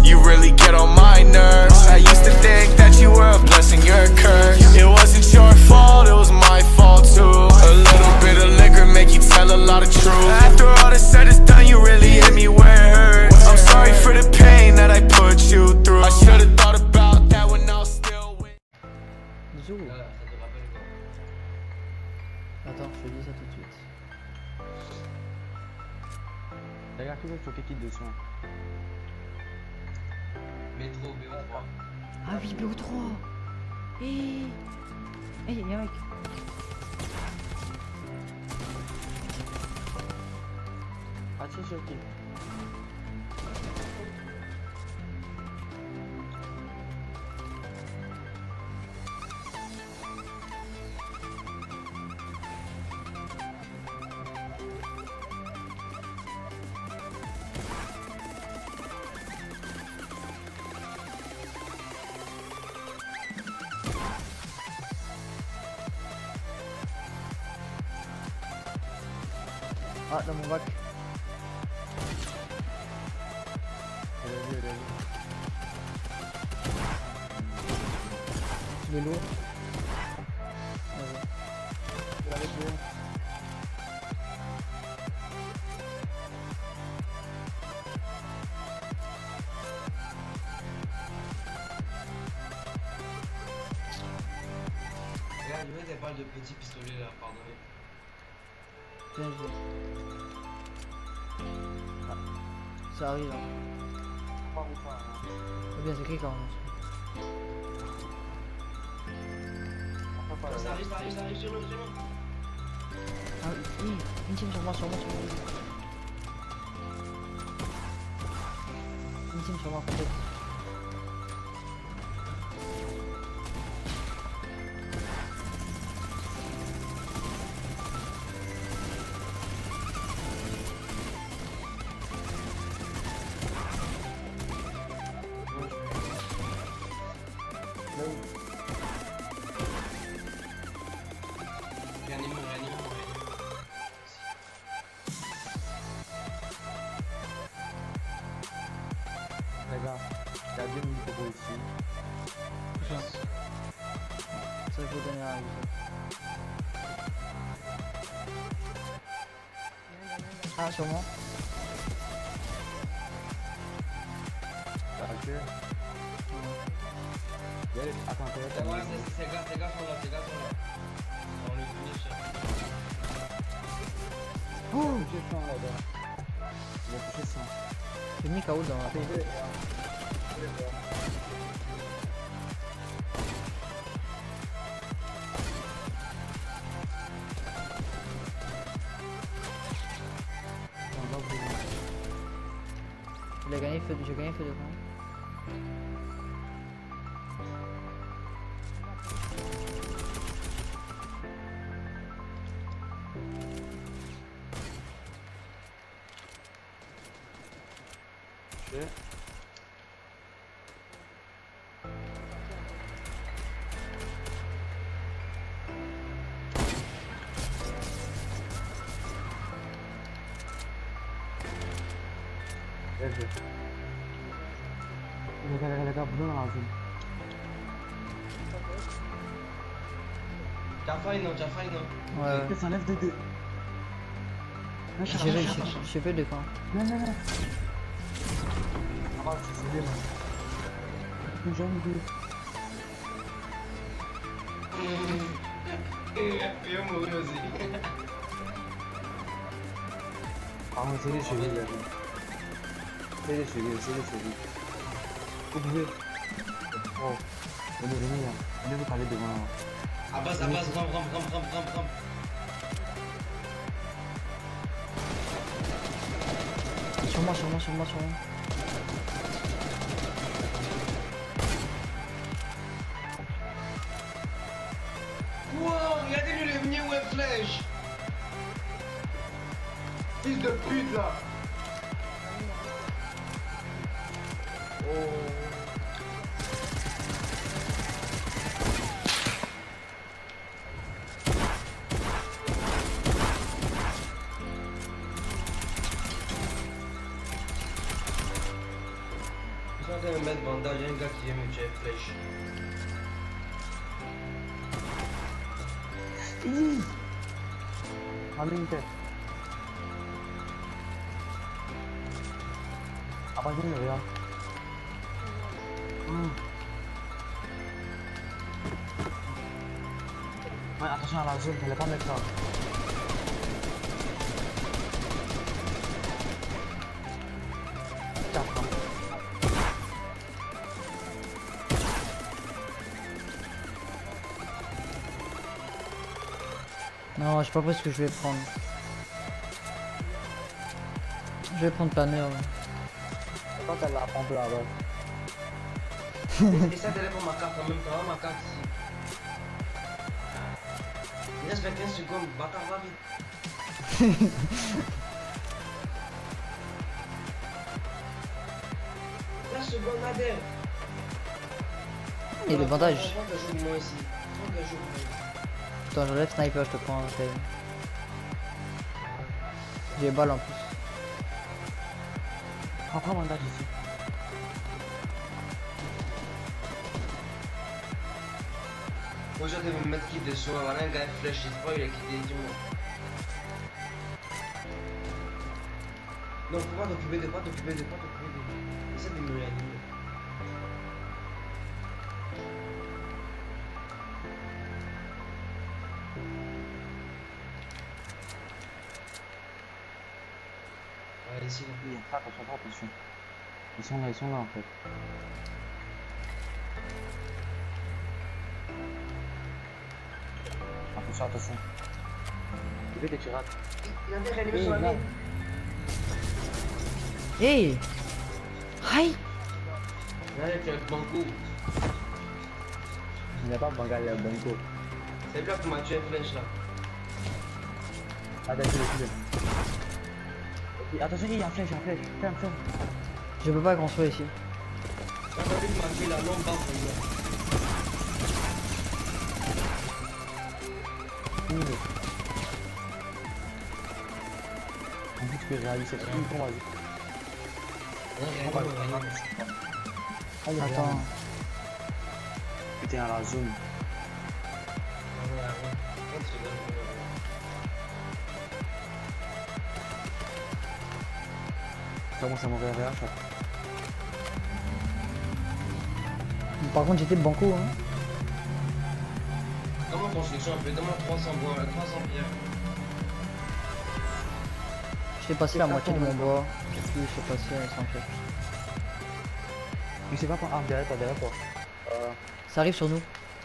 You really get on my nerves. I used to think that you were a blessing, you're a curse. It wasn't your fault, it was my fault too. A little bit of liquor make you tell a lot of truth. After all is said is done, you really hit me where it hurts. I'm sorry for the pain that I put you through. I should've thought about that when I was still with. Zou. Attends, je te dis ça tout de suite. Regarde toujours sur quel doucement. Métro BO3. Ah oui, BO3. Y'a un mec. Ah tiens, sur qui? Ah, dans mon bac. Il est lourd. Regarde, il y a des balles de petits pistolets là, pardonnez. Bien joué. Ah, ça arrive. Hein. C'est bien, c'est qui quand même. Ça arrive sur le chemin. Ah oui, une team sur moi. Une team sur moi, peut-être. Réanime. Regarde, t'as 2 minutes pour ici. Ça, il faut donner à Ah, sur moi. Ok. Attends, Ouais, ces gars sont là. On le finish. Oh, j'ai faim là-bas. Il a touché 100. J'ai mis KO dans la tête. J'ai gagné feu de camp. Ok. Evet. Legal, buradan lazım. T'as failli, non. Ouais. Ça enlève de... J'ai fait le camp. Non. Ah, c'est bien. J'en ai Eu morri aussi. Ah, c'est les cheveux là. C'est les cheveux. Vous pouvez. Oh, venez là. Venez vous parler devant. Abbas, rampe. Sur moi. Wow, regardez-lui le venir ou une flèche. Fils de pute là. Oh. suis en train de mettre bandage, il y a un gars qui vient me tuer flèche. Aminte. Apa sih ya? Mais attention à la zone, fallait pas mettre ça. Non, je sais pas ce que je vais prendre. Je vais prendre planeur. Je crois qu'elle la pompe là-bas. Essaie d'aller pour ma carte en même temps, ma carte ici. Il reste 15 secondes, bâtard, va vite. 15 secondes, Nader. Et le bandage. Prends quelque chose de moi ici. Prends quelque chose de moi. Attends, j'enlève sniper, je te prends. J'ai des balles en plus. Prends bandage ici. Moi je vais me mettre qui dessous, voilà un gars flèche, je crois il a quitté du monde. Non, faut pas t'occuper de. Essaie de me réanimer. Allez, ici. Oui, attention. Ils sont là en fait. Attention. Je vais te tirer. Il a réanimé sur la ligne. Hey! Hi! Là, tu as le banco. Il n'y a pas Bangal, il y a Banco. C'est là que tu m'as tué flèche là. Attends, attention, il y a flèche. Ferme. Je peux pas construire ici. T'as vu que m'a tué la longue barre pour moi. En plus que réalise cette ligne, qu'on va y. Attends. Putain, à la zone. Comment ça m'aurait réagi? Par contre, j'étais banco. Hein. Comment construction un peu? Demande 300 bois, 300 pierres. Je fais passer la moitié de mon bois. Et puis je fais passer sans pierre. Mais c'est pas par arme derrière toi. Ça arrive sur nous.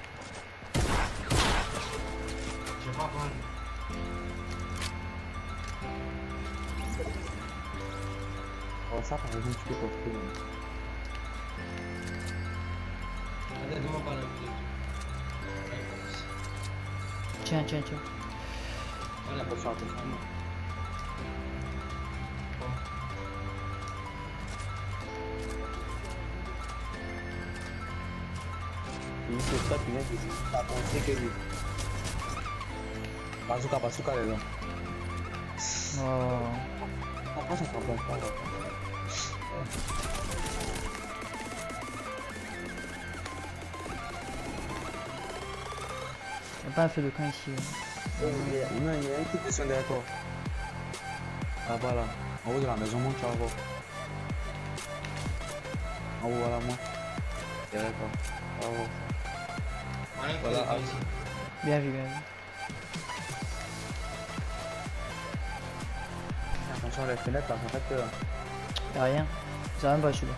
J'ai pas entendu. Oh, ça par exemple, tu peux construire. Allez, demande pas la plus. Tiens. Voilà, Attention. Il faut ça, tu viens de penser que lui. Bazooka, les gars. Oh. Pourquoi ça s'en passe pas là? Y'a pas un feu de camp ici. Il y a un petit dessin derrière toi. Là-bas là. En haut de la maison, monte, tu vas voir. En haut, voilà, moi. Derrière toi. Voilà, ici. Bien vu. attention à les fenêtres là, en fait. Y'a rien. Ça même pas celui-là.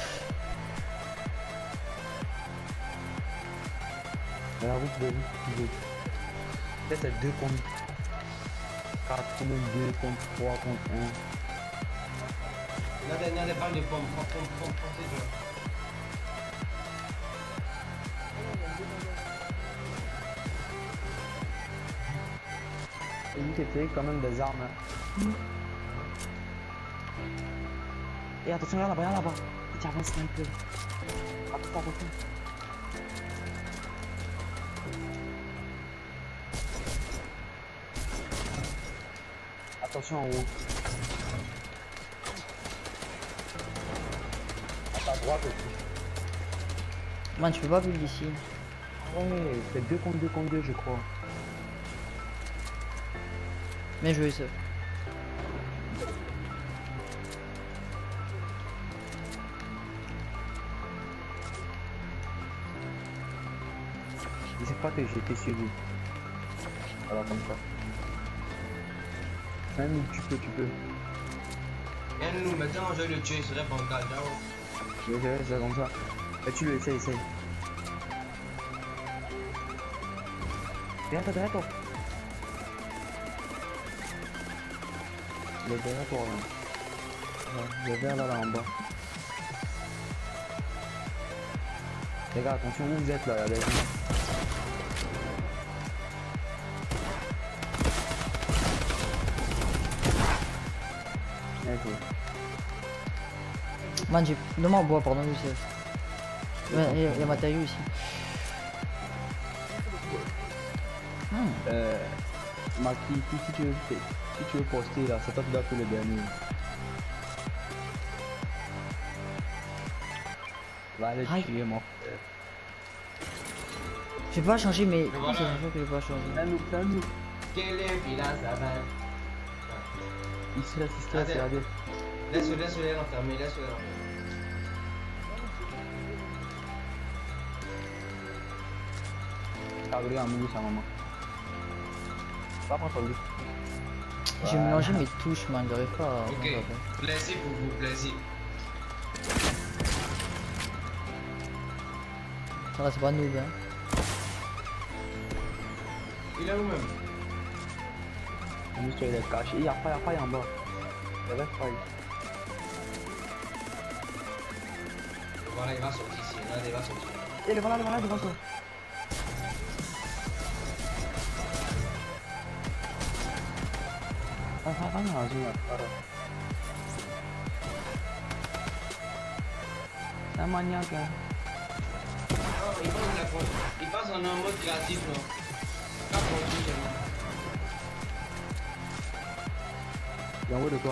La route de vie. Peut-être c'est 2 contre 4, même 2 contre 3 contre 1. La dernière balle de pomme, prends tes doigts. Et lui, t'es quand même des armes. Hein. Et attention, regarde là-bas. Tu avances un peu. Attention. Attention en haut. À droite aussi. Man, tu peux pas build ici. Ouais, c'est 2 contre 2 contre 2, je crois. Mais je vais ça. Je sais pas que j'ai été suivi. Voilà, comme ça. Même tu peux. Viens nous, maintenant je vais le tuer, il serait bancal. Je vais faire comme ça. Et tu le essaye. Derrière toi. Il est derrière toi là. Ouais, le vert là en bas. Les gars, attention où vous êtes là, regardez. Man, j'ai. Donne-moi en bois, pardon, Youssef. Il y a matériaux ici. Maki, si tu veux poster là, c'est pas tout à fait le dernier. Va aller tuer mon frère. J'ai pas changé, mais. Voilà. C'est sûr que j'ai pas changé. Nous. Quel est village ça va? Il se laisse, regardez. Laisse-le l'enfermer, laisse-le l'enfermer. Ah, regarde, on sa maman. Pas prendre lui. J'ai mélangé mes touches, man, j'arrive pas à. Ok, plaisir pour vous, plaisir. Ça va, c'est pas noob, hein. Il est où même? Juste il est caché. Il y a faille en bas. Il y avait faille. Voilà, il va sortir ici. Là, il va sortir. Et le voilà devant toi. Va dans la zone là. C'est un maniaque hein. Non, il passe en mode créatif, non? Pas produit, seulement. Il est en haut de toi.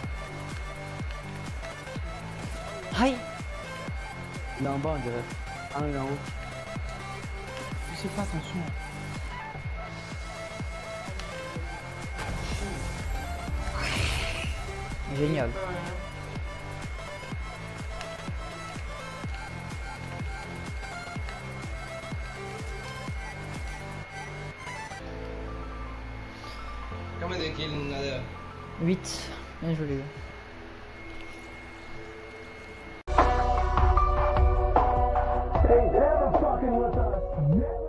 Aïe! Il est en bas on dirait. Ah il est en haut. Je sais pas, attention. Génial. Combien de kills on a là? 8. Bien joué, les gars. Ain't ever fucking with us.